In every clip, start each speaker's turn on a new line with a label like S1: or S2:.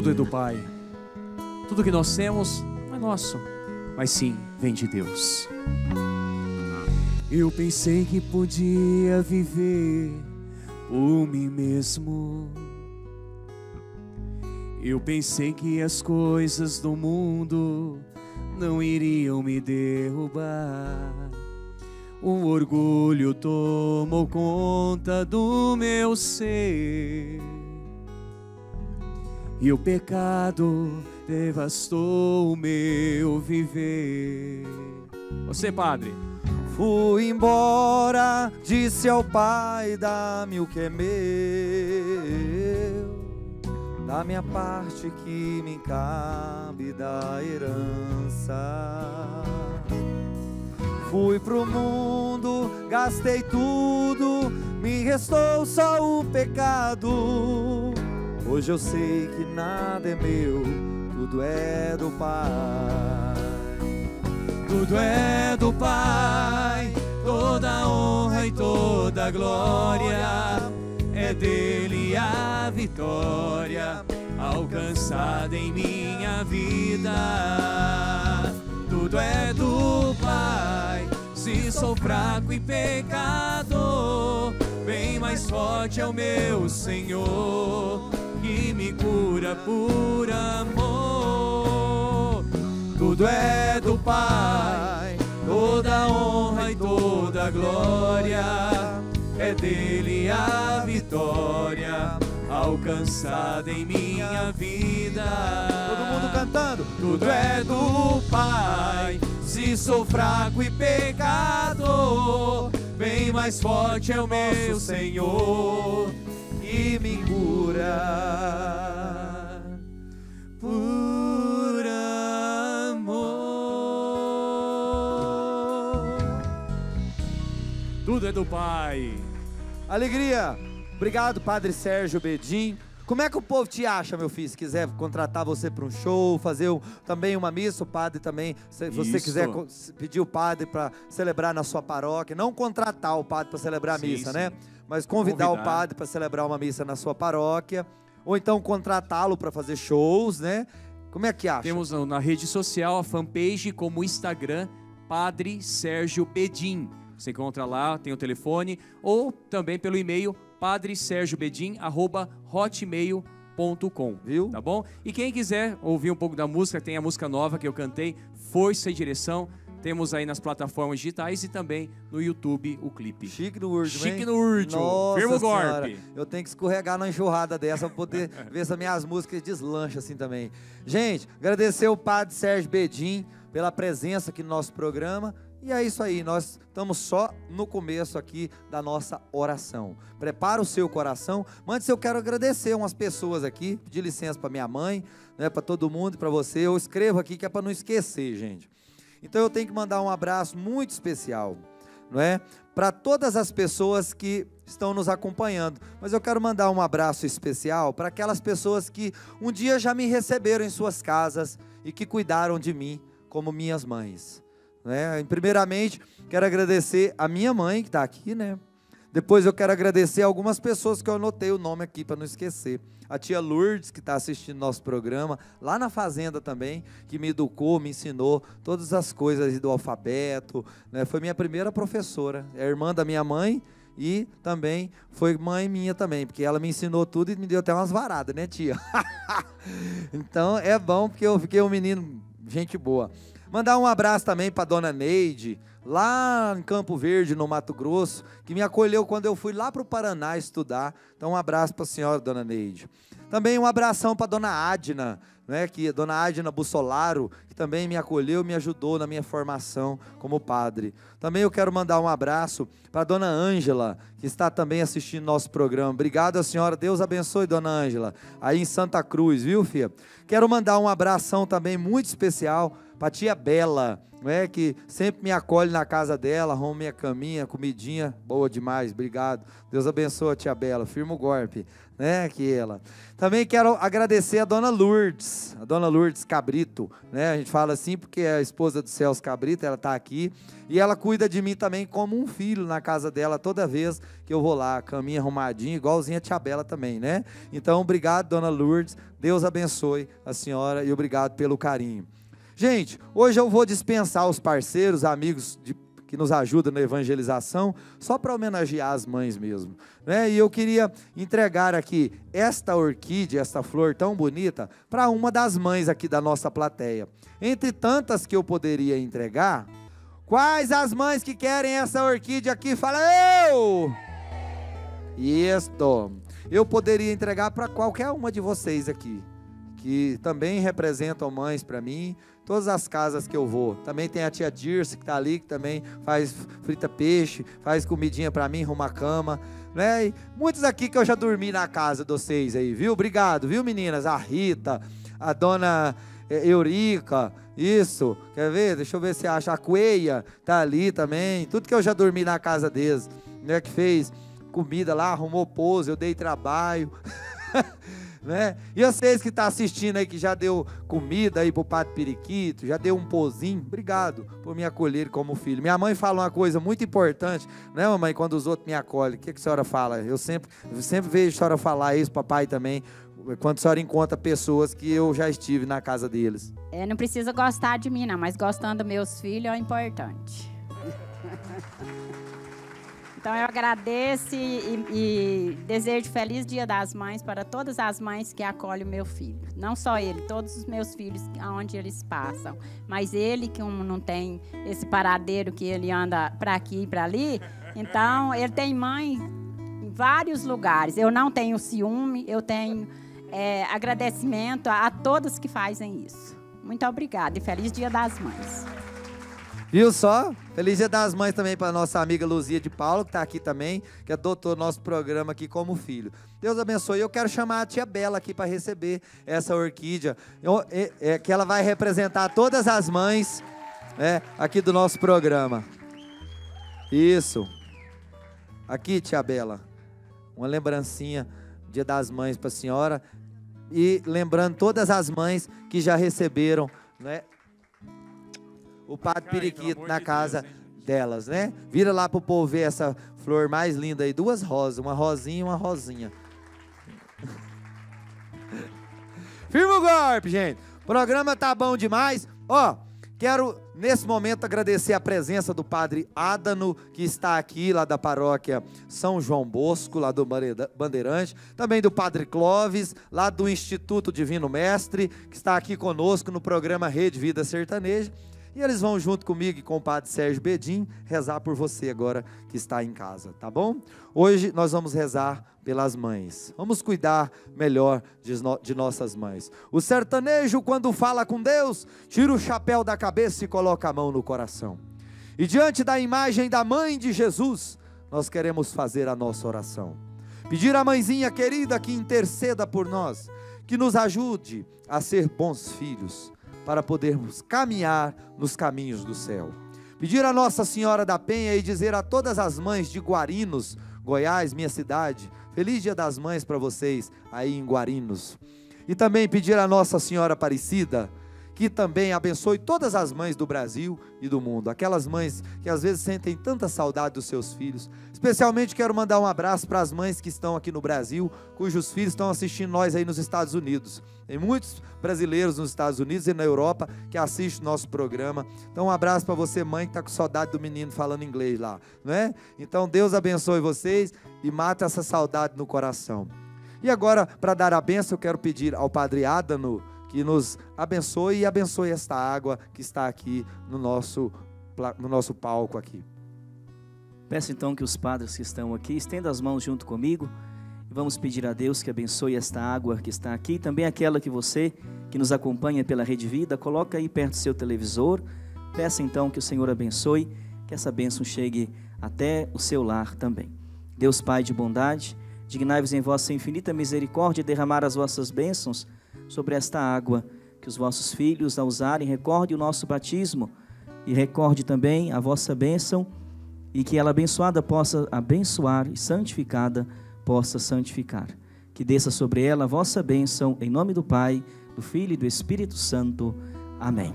S1: Tudo é do Pai. Tudo que nós temos não é nosso, mas sim vem de Deus. Eu pensei que podia viver por mim mesmo. Eu pensei que as coisas do mundo não iriam me derrubar. O orgulho tomou conta do meu ser e o pecado devastou o meu viver. Você, padre?
S2: Fui embora, disse ao Pai, dá-me o que é meu, da minha parte que me cabe da herança. Fui pro mundo, gastei tudo, me restou só o pecado. Hoje eu sei que nada é meu, tudo é do Pai.
S1: Tudo é do Pai, toda honra e toda glória, é dele a vitória alcançada em minha vida. Tudo é do Pai, se sou fraco e pecador, bem mais forte é o meu Senhor, que me cura por amor. Tudo é do Pai, toda honra e toda glória, é dele a vitória alcançada em minha vida.
S2: Todo mundo cantando.
S1: Tudo é do Pai, se sou fraco e pecador, bem mais forte é o meu Senhor,
S2: que me cura
S1: por amor. Tudo é do Pai.
S2: Alegria. Obrigado, Padre Sérgio Bedin. Como é que o povo te acha, meu filho? Se quiser contratar você para um show, fazer também uma missa, o padre também, se você quiser pedir o padre para celebrar na sua paróquia, não contratar o padre para celebrar a missa, né? Mas convidar o padre para celebrar uma missa na sua paróquia, ou então contratá-lo para fazer shows, né? Como é que acha?
S1: Temos na rede social a fanpage como Instagram, Padre Sérgio Bedin. Você encontra lá, tem o telefone, ou também pelo e-mail padresergiobedin@hotmail.com,
S2: viu?
S1: Tá bom? E quem quiser ouvir um pouco da música, tem a música nova que eu cantei, Força e Direção. Temos aí nas plataformas digitais e também no YouTube o clipe.
S2: Chique no último, hein?
S1: Chique no último.
S2: Nossa
S1: Firma o
S2: senhora,
S1: golpe.
S2: eu tenho que escorregar numa enxurrada dessa para poder ver se as minhas músicas deslancham assim também. Gente, agradecer o Padre Sérgio Bedin pela presença aqui no nosso programa. E é isso aí, nós estamos só no começo aqui da nossa oração. Prepara o seu coração. Antes eu quero agradecer umas pessoas aqui, pedir licença para minha mãe, né, para todo mundo e para você. Eu escrevo aqui que é para não esquecer, gente. Então eu tenho que mandar um abraço muito especial, não é? Para todas as pessoas que estão nos acompanhando. Mas eu quero mandar um abraço especial para aquelas pessoas que um dia já me receberam em suas casas e que cuidaram de mim como minhas mães. Primeiramente, quero agradecer a minha mãe que está aqui, né? Depois eu quero agradecer algumas pessoas que eu anotei o nome aqui para não esquecer. A tia Lourdes, que está assistindo nosso programa, lá na fazenda também, que me educou, me ensinou todas as coisas do alfabeto, né? Foi minha primeira professora, é irmã da minha mãe e também foi mãe minha também, porque ela me ensinou tudo e me deu até umas varadas, né, tia? Então é bom, porque eu fiquei um menino, gente boa. Mandar um abraço também para dona Neide, lá em Campo Verde, no Mato Grosso, que me acolheu quando eu fui lá para o Paraná estudar. Então um abraço para a senhora, dona Neide. Também um abração para dona Adna, né, que dona Adna Bussolaro, que também me acolheu, me ajudou na minha formação como padre. Também eu quero mandar um abraço para dona Ângela, que está também assistindo nosso programa. Obrigado, a senhora. Deus abençoe, dona Ângela, aí em Santa Cruz, viu, filha? Quero mandar um abração também muito especial para tia Bela, né, que sempre me acolhe na casa dela, arruma minha caminha, comidinha, boa demais, obrigado. Deus abençoe a tia Bela, firma o golpe, né, que ela. Também quero agradecer a dona Lourdes Cabrito, né, a gente fala assim porque é a esposa do Celso Cabrito, ela está aqui, e ela cuida de mim também como um filho na casa dela, toda vez que eu vou lá, caminha arrumadinha, igualzinha a tia Bela também, né. Então, obrigado, dona Lourdes, Deus abençoe a senhora e obrigado pelo carinho. Gente, hoje eu vou dispensar os parceiros, amigos que nos ajudam na evangelização, só para homenagear as mães mesmo, né? E eu queria entregar aqui esta orquídea, esta flor tão bonita, para uma das mães aqui da nossa plateia. Entre tantas que eu poderia entregar, quais as mães que querem essa orquídea aqui? Fala eu! Isto! Eu poderia entregar para qualquer uma de vocês aqui, que também representam mães para mim, todas as casas que eu vou. Também tem a tia Dirce que está ali, que também faz frita peixe, faz comidinha para mim, arruma a cama, né? E muitos aqui que eu já dormi na casa de vocês aí, viu? Obrigado, viu, meninas? A Rita, a dona Eurica, isso, quer ver? Deixa eu ver se acha. A Cueia tá ali também, tudo que eu já dormi na casa deles, né? Que fez comida lá, arrumou pouso, eu dei trabalho. Né? E vocês que estão assistindo aí, que já deu comida aí pro Padre Periquito, já deu um pozinho, obrigado por me acolher como filho. Minha mãe fala uma coisa muito importante, né, mamãe, quando os outros me acolhem, o que a senhora fala? Eu sempre vejo a senhora falar isso, papai também, quando a senhora encontra pessoas que eu já estive na casa deles.
S3: Não precisa gostar de mim não, mas gostando dos meus filhos é importante. Então eu agradeço e desejo feliz Dia das Mães para todas as mães que acolhem o meu filho. Não só ele, todos os meus filhos, aonde eles passam. Mas ele, que não tem esse paradeiro que ele anda para aqui e para ali, então ele tem mãe em vários lugares. Eu não tenho ciúme, eu tenho agradecimento a todos que fazem isso. Muito obrigada e feliz Dia das Mães.
S2: Viu só? Feliz Dia das Mães também para nossa amiga Luzia de Paulo, que está aqui também, que adotou nosso programa aqui como filho. Deus abençoe. Eu quero chamar a tia Bela aqui para receber essa orquídea, que ela vai representar todas as mães aqui do nosso programa. Isso. Aqui, tia Bela, uma lembrancinha, Dia das Mães para a senhora. E lembrando todas as mães que já receberam, né, o Padre Periquito na casa delas, né? Vira lá pro povo ver essa flor mais linda aí, duas rosas, uma rosinha e uma rosinha. Firma o golpe, gente. O programa tá bom demais. Ó, quero nesse momento agradecer a presença do Padre Adano, que está aqui lá da paróquia São João Bosco, lá do Bandeirante, também do Padre Clóvis, lá do Instituto Divino Mestre, que está aqui conosco no programa Rede Vida Sertaneja. E eles vão junto comigo e com o Padre Sérgio Bedin rezar por você agora que está em casa, tá bom? Hoje nós vamos rezar pelas mães. Vamos cuidar melhor de nossas mães. O sertanejo, quando fala com Deus, tira o chapéu da cabeça e coloca a mão no coração. E diante da imagem da mãe de Jesus, nós queremos fazer a nossa oração. Pedir à mãezinha querida que interceda por nós, que nos ajude a ser bons filhos, para podermos caminhar nos caminhos do céu. Pedir a Nossa Senhora da Penha e dizer a todas as mães de Guarinos, Goiás, minha cidade, feliz Dia das Mães para vocês aí em Guarinos. E também pedir a Nossa Senhora Aparecida, que também abençoe todas as mães do Brasil e do mundo, aquelas mães que às vezes sentem tanta saudade dos seus filhos. Especialmente quero mandar um abraço para as mães que estão aqui no Brasil, cujos filhos estão assistindo nós aí nos Estados Unidos. Tem muitos brasileiros nos Estados Unidos e na Europa que assistem o nosso programa. Então um abraço para você, mãe, que está com saudade do menino falando inglês lá, não é? Então Deus abençoe vocês e mata essa saudade no coração. E agora, para dar a bênção, eu quero pedir ao Padre Adano que nos abençoe e abençoe esta água que está aqui no nosso palco aqui.
S4: Peço então que os padres que estão aqui estendam as mãos junto comigo e vamos pedir a Deus que abençoe esta água que está aqui, também aquela que você que nos acompanha pela Rede Vida, coloca aí perto do seu televisor. Peça então que o Senhor abençoe, que essa bênção chegue até o seu lar também. Deus Pai de bondade, dignai-vos em vossa infinita misericórdia derramar as vossas bênçãos sobre esta água que os vossos filhos, ao usarem, recorde o nosso batismo e recorde também a vossa bênção, e que ela abençoada possa abençoar e santificada possa santificar. Que desça sobre ela a vossa bênção, em nome do Pai, do Filho e do Espírito Santo. Amém.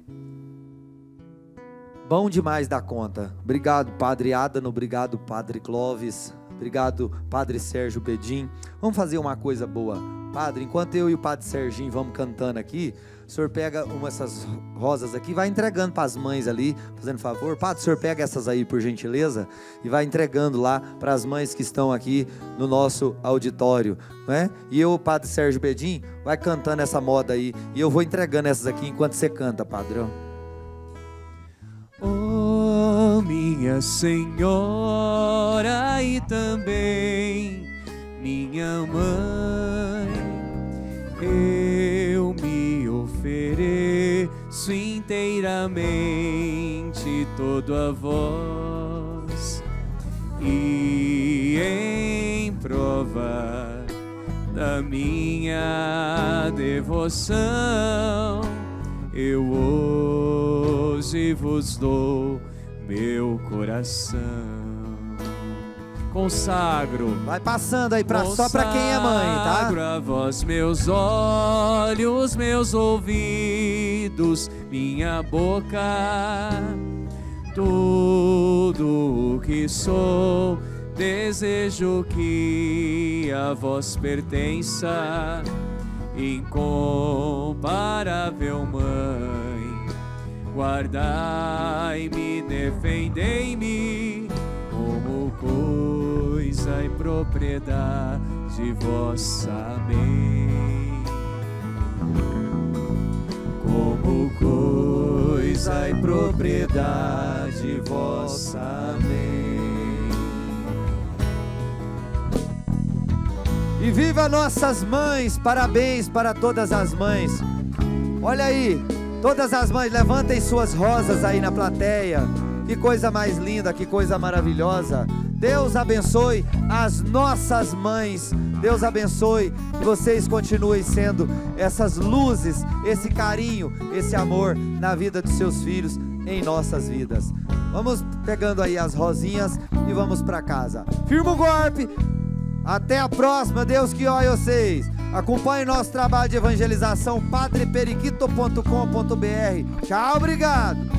S2: Bom demais da conta. Obrigado, Padre Adano. Obrigado, Padre Clóvis. Obrigado, Padre Sérgio Bedin. Vamos fazer uma coisa boa. Padre, enquanto eu e o Padre Serginho vamos cantando aqui, o senhor pega essas rosas aqui e vai entregando para as mães ali, fazendo favor. Padre, o senhor pega essas aí, por gentileza, e vai entregando lá para as mães que estão aqui no nosso auditório, não é? E eu, o Padre Sérgio Bedin, vai cantando essa moda aí, e eu vou entregando essas aqui enquanto você canta, padrão.
S1: Oh, minha Senhora e também minha mãe, eu me ofereço inteiramente todo a vós, e em prova da minha devoção, eu hoje vos dou meu coração. Consagro.
S2: Vai passando aí só para quem é mãe, tá?
S1: Consagro a vós meus olhos, meus ouvidos, minha boca, tudo o que sou. Desejo que a vós pertença, incomparável Mãe. Guardai-me, defendei-me como coisa e propriedade vossa. Amém. Como coisa e propriedade vossa. Amém.
S2: E viva nossas mães! Parabéns para todas as mães. Olha aí, todas as mães, levantem suas rosas aí na plateia. Que coisa mais linda, que coisa maravilhosa. Deus abençoe as nossas mães. Deus abençoe que vocês continuem sendo essas luzes, esse carinho, esse amor na vida dos seus filhos, em nossas vidas. Vamos pegando aí as rosinhas e vamos para casa. Firma o golpe. Até a próxima. Deus que olhe vocês. Acompanhe nosso trabalho de evangelização, padreperiquito.com.br. Tchau, obrigado.